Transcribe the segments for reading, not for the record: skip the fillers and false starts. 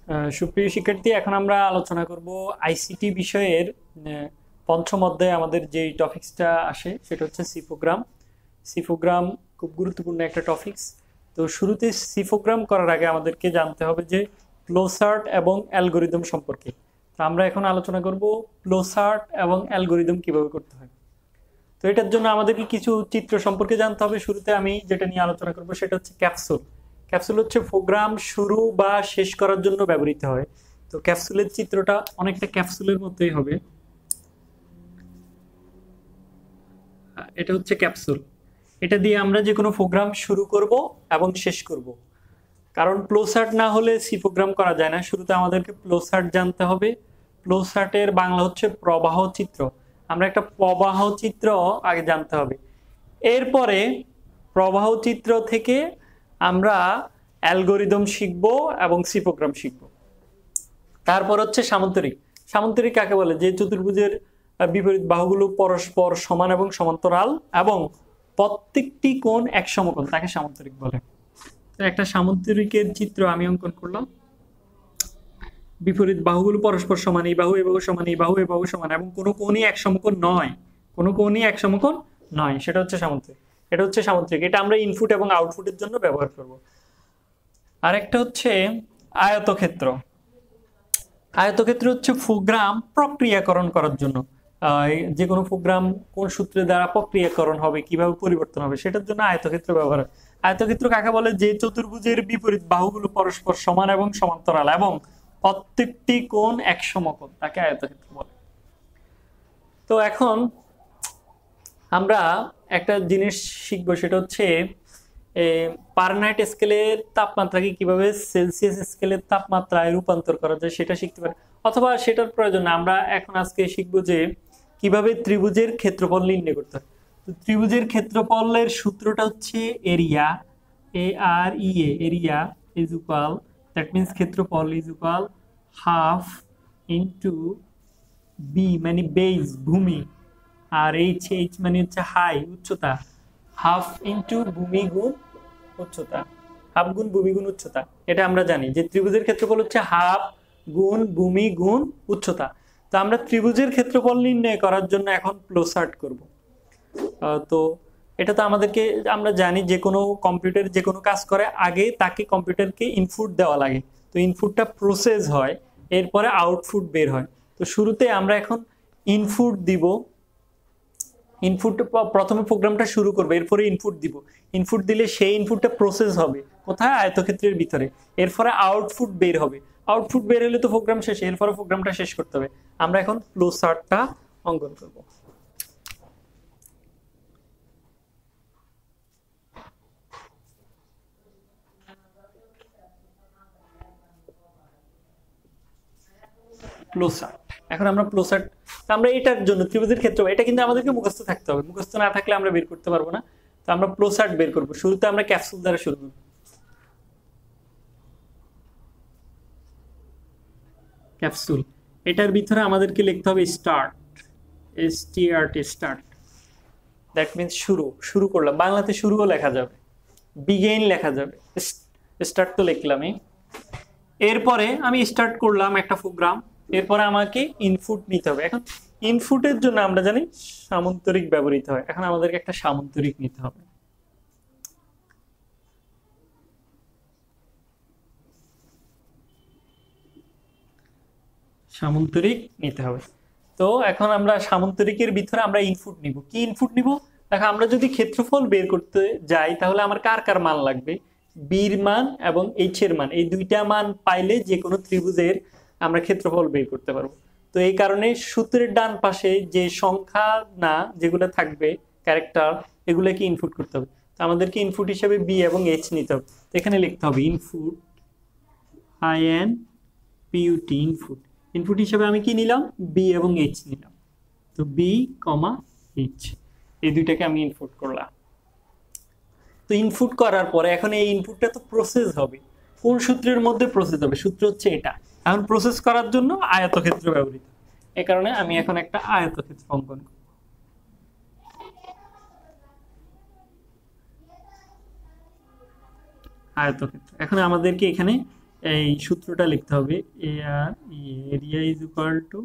সুপ্রিয় শিক্ষার্থী, এখন আমরা আলোচনা করব আইসিটি বিষয়ের পঞ্চম অধ্যায়ে আমাদের যে টপিকসটা আসে সেটা হচ্ছে সিফোগ্রাম। সিফোগ্রাম খুব গুরুত্বপূর্ণ একটা টপিকস। তো শুরুতে সিফোগ্রাম করার আগে আমাদেরকে জানতে হবে যে ফ্লোচার্ট এবং অ্যালগোরিদম সম্পর্কে। তো আমরা এখন আলোচনা করব ফ্লোচার্ট এবং অ্যালগোরিদম কিভাবে করতে হয়। তো এটার জন্য আমাদেরকে কিছু চিত্র সম্পর্কে জানতে হবে। শুরুতে আমি যেটা নিয়ে আলোচনা করব সেটা হচ্ছে ক্যাপসুল। ক্যাপসুল হচ্ছে প্রোগ্রাম শুরু বা শেষ করার জন্য ব্যবহৃত হয়। তো ক্যাপসুলের চিত্রটা অনেকটা ক্যাপসুলের মতোই হবে। এটা হচ্ছে ক্যাপসুল। এটা দিয়ে আমরা যে কোনো প্রোগ্রাম শুরু করব এবং শেষ করব। কারণ ফ্লোচার্ট না হলে সি প্রোগ্রাম করা যায় না। শুরুতে আমাদেরকে ফ্লোচার্ট জানতে হবে। ফ্লোচার্টের বাংলা হচ্ছে প্রবাহ চিত্র। আমরা একটা প্রবাহ চিত্র আগে জানতে হবে। এরপরে প্রবাহ চিত্র থেকে আমরা অ্যালগোরিদম শিখব এবং সি প্রোগ্রাম শিখব। তারপর হচ্ছে সামান্তরিক। সামান্তরিক কাকে বলে? যে চতুর্ভুজের বিপরীত বাহুগুলো পরস্পর সমান এবং সমান্তরাল এবং প্রত্যেকটি কোণ এক সমকোণ, তাকে সামান্তরিক বলে। তো একটা সামান্তরিকের চিত্র আমি অঙ্কন করলাম। বিপরীত বাহুগুলো পরস্পর সমান, এই বাহু সমান, এই বাহু সমান এবং কোনো কোণই এক সমকোণ নয়। কোনো কোণই এক সমকোণ নয়, সেটা হচ্ছে সামান্তরিক। এটা হচ্ছে সামান্তরিক। এটা আমরা ইনপুট এবং আউটপুটের জন্য ব্যবহার করব। আরেকটা হচ্ছে আয়তক্ষেত্র। আয়তক্ষেত্র হচ্ছে প্রোগ্রাম প্রক্রিয়াকরণ করার জন্য। যে কোনো প্রোগ্রাম কোন সূত্রের দ্বারা প্রক্রিয়াকরণ হবে, কিভাবে পরিবর্তন হবে, সেটার জন্য আয়তক্ষেত্র ব্যবহার হয়। আয়তক্ষেত্র কাকে বলে? যে চতুর্ভুজের বিপরীত বাহুগুলো পরস্পর সমান এবং সমান্তরাল এবং প্রত্যেকটি কোণ এক সমকোণ, তাকে আয়তক্ষেত্র বলে। তো এখন আমরা একটা জিনিস শিখবো, সেটা হচ্ছে ফারেনহাইট স্কেলের তাপমাত্রাকে কিভাবে সেলসিয়াস স্কেলের তাপমাত্রায় রূপান্তর করা যায় সেটা শিখতে পারি। অথবা সেটার প্রয়োজন না, আমরা এখন আজকে শিখবো যে কিভাবে ত্রিভুজের ক্ষেত্রফল নির্ণয় করতে হয়। তো ত্রিভুজের ক্ষেত্রফলের সূত্রটা হচ্ছে area, area is equal, that means ক্ষেত্রফল is equal half into B মানে বেস ভূমি, আর এইচ মানে হচ্ছে হাই উচ্চতা, হাফ ইন্টু ভূমি গুণ উচ্চতা, হাফ গুণ ভূমি গুণ উচ্চতা। এটা আমরা জানি যে ত্রিভুজের ক্ষেত্রফল হচ্ছে হাফ গুণ ভূমি গুণ উচ্চতা। তো আমরা ত্রিভুজের ক্ষেত্রফল নির্ণয় করার জন্য এখন ফ্লোচার্ট করব। তো এটা তো আমাদেরকে, আমরা জানি যে কোনো কম্পিউটার যে কোনো কাজ করে আগে তাকে কম্পিউটারকে ইনপুট দেওয়া লাগে। তো ইনপুটটা প্রসেস হয়, এরপরে আউটপুট বের হয়। তো শুরুতে আমরা এখন ইনপুট দিব। ইনপুট প্রথমে প্রোগ্রামটা শুরু করবে, এরপরে ইনপুট দিব। ইনপুট দিলে সেই ইনপুটটা প্রসেস হবে কোথায়? আয়তক্ষেত্রের ভিতরে। এরপরে আউটপুট বের হবে। আউটপুট বের হলে তো প্রোগ্রাম শেষ, এরপরে প্রোগ্রামটা শেষ করতে হবে। আমরা এখন ফ্লোচার্টটা অঙ্কন করব। ফ্লোচার্ট। এখন আমরা ফ্লোচার্ট, আমরা এটার জন্য ত্রিভুজের ক্ষেত্র, এটা কিন্তু আমাদেরকে মুখস্থ থাকতে হবে। মুখস্থ না থাকলে আমরা বের করতে পারবো না। তো আমরা ফ্লোচার্ট বের করব। শুরুতে আমরা ক্যাপসুল দ্বারা শুরু করব। ক্যাপসুল, এটার ভিতরে আমাদেরকে লিখতে হবে স্টার্ট, স্টার্ট। দ্যাট মিনস শুরু। শুরু করলাম, বাংলাতে শুরুও লেখা যাবে, বিগেইন লেখা যাবে। স্টার্ট তো লিখলামই। এরপরে আমি স্টার্ট করলাম একটা প্রোগ্রাম। এরপরে আমাকে ইনপুট নিতে হবে। এখন ইনপুটের জন্য আমরা জানি সামান্তরিক ব্যবহৃত হয়। এখন আমাদেরকে একটা সামান্তরিক নিতে হবে। সামান্তরিক নিতে হবে। তো এখন আমরা সামান্তরিকের ভিতরে আমরা ইনপুট নিব। কি ইনপুট নিব? দেখো, আমরা যদি ক্ষেত্রফল বের করতে যাই তাহলে আমার কার কার মান লাগবে? বির মান এবং এইচ এর মান, এই দুইটা মান পাইলে যে কোনো ত্রিভুজের আমরা ক্ষেত্রফল বের করতে পারবো। তো এই কারণে সূত্রের ডান পাশে যে সংখ্যা না যেগুলো থাকবে ক্যারেক্টার, এগুলোকে ইনপুট করতে হবে। তো আমাদেরকে ইনপুট হিসেবে বি এবং এইচ নিতে হবে। তো এখানে লিখতে হবে input, I N P U T, input. Input হিসেবে আমি কি নিলাম? বি এবং এইচ নিলাম। তো বি কমা এইচ, এই দুইটাকে আমি ইনপুট করলাম। তো ইনপুট করার পরে এখন এই ইনপুটটা তো প্রসেস হবে। কোন সূত্রের মধ্যে প্রসেস হবে? সূত্র হচ্ছে এটা। এখন প্রসেস করার জন্য আয়তক্ষেত্র ব্যবহৃত। এই কারণে আমি এখন একটা আয়তক্ষেত্র অঙ্কন করব। আয়তক্ষেত্র। এখন আমাদেরকে এখানে এই সূত্রটা লিখতে হবে, area is equal to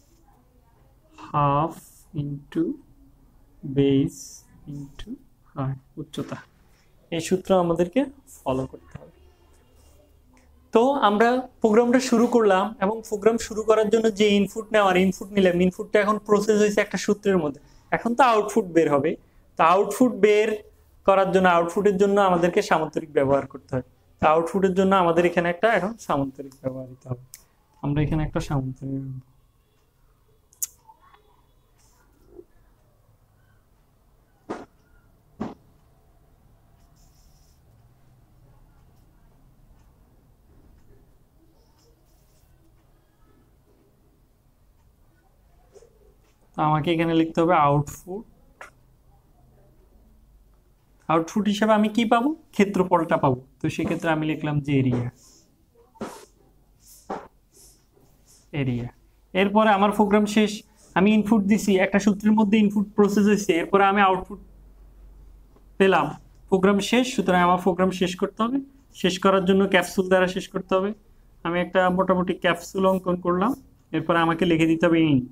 half into base into উচ্চতা। এই সূত্র আমাদেরকে ফলো করতে হবে। তো আমরা প্রোগ্রামটা শুরু করলাম, এবং প্রোগ্রাম শুরু করার জন্য যে ইনপুট নিলাম, ইনপুটটা এখন প্রসেস হয়েছে একটা সূত্রের মধ্যে। এখন তো আউটপুট বের হবে। তো আউটপুট বের করার জন্য, আউটপুটের জন্য আমাদেরকে সামান্তরিক ব্যবহার করতে হয়। তো আউটপুটের জন্য আমাদের এখানে একটা এখন সামান্তরিক ব্যবহৃত হবে। আমরা এখানে একটা সামান্তরিক আমাকে এখানে লিখতে হবে আউটপুট। আউটপুট হিসেবে আমি কি পাবো? ক্ষেত্রফলটা পাবো। তো সেক্ষেত্রে আমি লিখলাম যে এরিয়া। এরপরে আমার প্রোগ্রাম শেষ। আমি ইনপুট দিছি, একটা সূত্রের মধ্যে ইনপুট প্রসেস হয়েছে, এরপরে আমি আউটপুট পেলাম, প্রোগ্রাম শেষ। সুতরাং আমার প্রোগ্রাম শেষ করতে হবে। শেষ করার জন্য ক্যাপসুল দ্বারা শেষ করতে হবে। আমি একটা মোটামুটি ক্যাপসুল অঙ্কন করলাম। এরপরে আমাকে লিখে দিতে হবে ইন্ট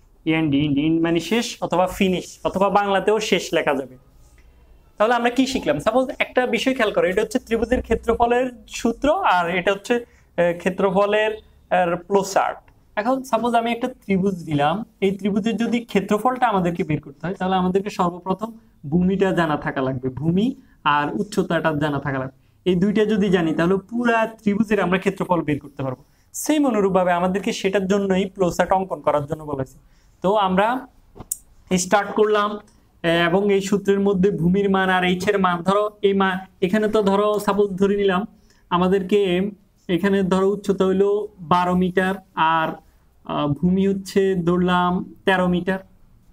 মানে শেষ, অথবা ফিনিশ, অথবা বাংলাতেও শেষ লেখা যাবে। তাহলে আমরা কি শিখলাম? সাপোজ একটা বিষয় খেয়াল করো, এটা হচ্ছে ত্রিভুজের ক্ষেত্রফলের সূত্র, আর এটা হচ্ছে ক্ষেত্রফলের ফ্লোচার্ট। এখন সাপোজ আমি একটা ত্রিভুজ দিলাম, এই ত্রিভুজের যদি ক্ষেত্রফলটা আমাদেরকে বের করতে হয়, তাহলে আমাদেরকে সর্বপ্রথম ভূমিটা জানা থাকা লাগবে, ভূমি আর উচ্চতাটা জানা থাকা লাগবে। এই দুইটা যদি জানি, তাহলে পুরা ত্রিভুজের আমরা ক্ষেত্রফল বের করতে পারবো। সেম অনুরূপভাবে আমাদেরকে সেটার জন্যই ফ্লোচার্ট অঙ্কন করার জন্য বলেছে। তো আমরা স্টার্ট করলাম, এবং এই সূত্রের মধ্যে ভূমির মান আর এইচ এর মান, ধরো এই মান এখানে তো ধরো সাপোজ ধরে নিলাম আমাদেরকে এখানে ধরো উচ্চতা হইলো 12 মিটার, আর ভূমি হচ্ছে ধরলাম 13 মিটার।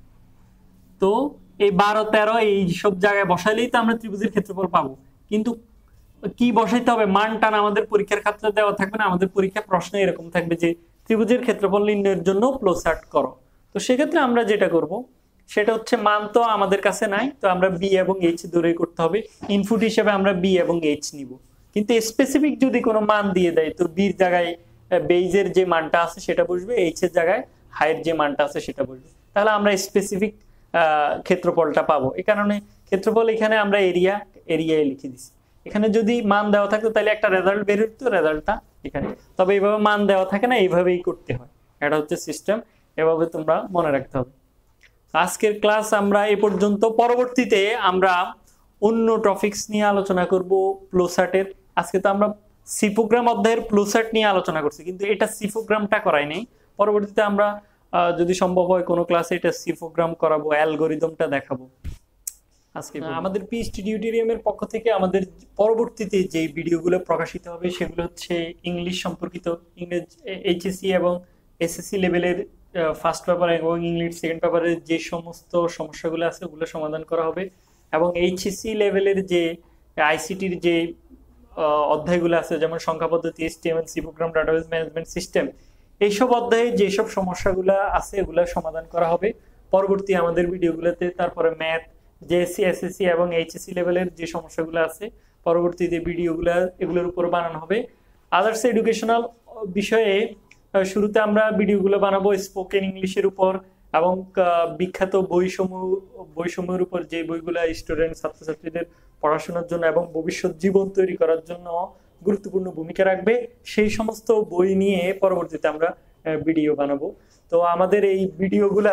তো এই 12, 13 এই সব জায়গায় বসাইলেই তো আমরা ত্রিভুজের ক্ষেত্রফল পাবো। কিন্তু কি বসাইতে হবে? মানটা আমাদের পরীক্ষার ক্ষেত্রে দেওয়া থাকবে না, আমাদের পরীক্ষা প্রশ্ন এরকম থাকবে যে ত্রিভুজের ক্ষেত্রফল নির্ণয়ের জন্য ফ্লোচার্ট করো। তো সেক্ষেত্রে আমরা যেটা করব সেটা হচ্ছে, মান তো আমাদের কাছে নাই, তো আমরা বি এবং এইচ ধরে করতে হবে। ইনপুট হিসেবে আমরা বি এবং এইচ নিব, কিন্তু স্পেসিফিক যদি কোনো মান দিয়ে দেয়, তো বির জায়গায় বেইজের যে মানটা আছে সেটা বসবে, এইচ এর জায়গায় হাইয়ের যে মানটা আছে সেটা বসবে। তাহলে আমরা স্পেসিফিক ক্ষেত্রফলটা পাবো। এই কারণে ক্ষেত্রফল এখানে আমরা এরিয়ায় লিখে দিছি। এখানে যদি মান দেওয়া থাকতো তাহলে একটা রেজাল্ট বের হতো, রেজাল্টটা এখানে। তবে এইভাবে মান দেওয়া থাকে না, এইভাবেই করতে হয়। এটা হচ্ছে সিস্টেম, এভাবে তোমরা মনে রাখতে হবে। আজকের ক্লাস আমরা এ পর্যন্ত। পরবর্তীতে আমরা অন্য টপিকস নিয়ে আলোচনা করব ফ্লোচার্টের। আজকে তো আমরা সি প্রোগ্রাম অধ্যায়ের ফ্লোচার্ট নিয়ে আলোচনা করছি, কিন্তু এটা সি প্রোগ্রামটা করাই নাই। পরবর্তীতে আমরা যদি সম্ভব হয় কোনো ক্লাসে এটা সি প্রোগ্রাম করাবো, অ্যালগরিদমটা দেখাবো। আজকে আমাদের পিএইচডি টিউটোরিয়ামের পক্ষ থেকে আমাদের পরবর্তীতে যে ভিডিওগুলো প্রকাশিত হবে সেগুলো হচ্ছে ইংলিশ সম্পর্কিত, ইংরেজি এইচএসসি এবং এসএসসি লেভেলের ফার্স্ট পেপার এবং ইংলিশ সেকেন্ড পেপারের যে সমস্ত সমস্যাগুলো আছে ওগুলো সমাধান করা হবে। এবং এইচএসসি লেভেলের যে আইসিটির যে অধ্যায়গুলো আছে, যেমন সংখ্যা পদ্ধতি, HTML, C program, database management system, এইসব অধ্যায়ে যেসব সমস্যাগুলো আছে এগুলো সমাধান করা হবে পরবর্তী আমাদের ভিডিওগুলোতে। তারপরে ম্যাথ, জেএসসি, এসএসসি এবং এইচএসসি লেভেলের যে সমস্যাগুলো আছে পরবর্তীতে ভিডিওগুলো এগুলোর উপর বানানো হবে। আদার্স এডুকেশনাল বিষয়ে শুরুতে আমরা ভিডিওগুলো বানাবো স্পোকেন ইংলিশের উপর, এবং বিখ্যাত বইসমূহের উপর, যে বইগুলো স্টুডেন্ট ছাত্রছাত্রীদের পড়াশোনার জন্য এবং ভবিষ্যৎ জীবন তৈরি করার জন্য গুরুত্বপূর্ণ ভূমিকা রাখবে, সেই সমস্ত বই নিয়ে পরবর্তীতে আমরা ভিডিও বানাবো। তো আমাদের এই ভিডিওগুলা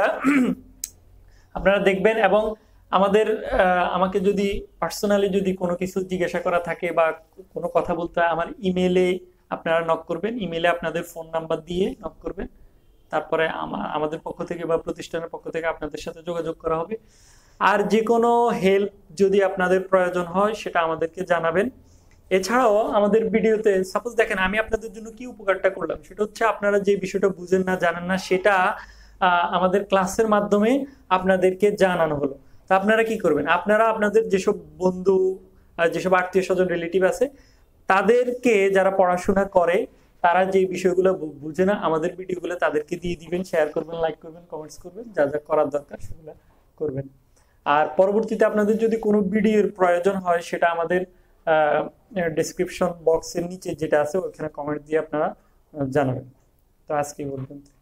আপনারা দেখবেন, এবং আমাকে যদি পার্সোনালি যদি কোনো কিছু জিজ্ঞাসা করা থাকে বা কোনো কথা বলতে হয়, আমার ইমেলে আপনারা নক করবেন। ইমেলে আপনাদের ফোন নাম্বার দিয়ে নক করবেন, তারপরে আমাদের পক্ষ থেকে বা প্রতিষ্ঠানের পক্ষ থেকে আপনাদের সাথে যোগাযোগ করা হবে। আর যে কোনো হেল্প যদি আপনাদের প্রয়োজন হয় সেটা আমাদেরকে জানাবেন। এছাড়াও আমাদের ভিডিওতে সাপোজ দেখেন আমি আপনাদের জন্য কি উপকারটা করলাম, সেটা হচ্ছে আপনারা যে বিষয়টা বুঝেন না, জানেন না, সেটা আমাদের ক্লাসের মাধ্যমে আপনাদেরকে জানানো হলো। তা আপনারা কি করবেন? আপনারা আপনাদের যেসব বন্ধু, যেসব আত্মীয় স্বজন, রিলেটিভ আছে, তাদেরকে, যারা পড়াশোনা করে, তারা যে বিষয়গুলো বুঝে না, আমাদের ভিডিওগুলো তাদেরকে দিয়ে দিবেন, শেয়ার করবেন, লাইক করবেন, কমেন্টস করবেন, যা যা করার দরকার সেগুলো করবেন। আর পরবর্তীতে আপনাদের যদি কোনো ভিডিওর প্রয়োজন হয়, সেটা আমাদের ডেসক্রিপশন বক্সের নিচে যেটা আছে ওখানে কমেন্ট দিয়ে আপনারা জানাবেন। তো আজকে এই পর্যন্ত।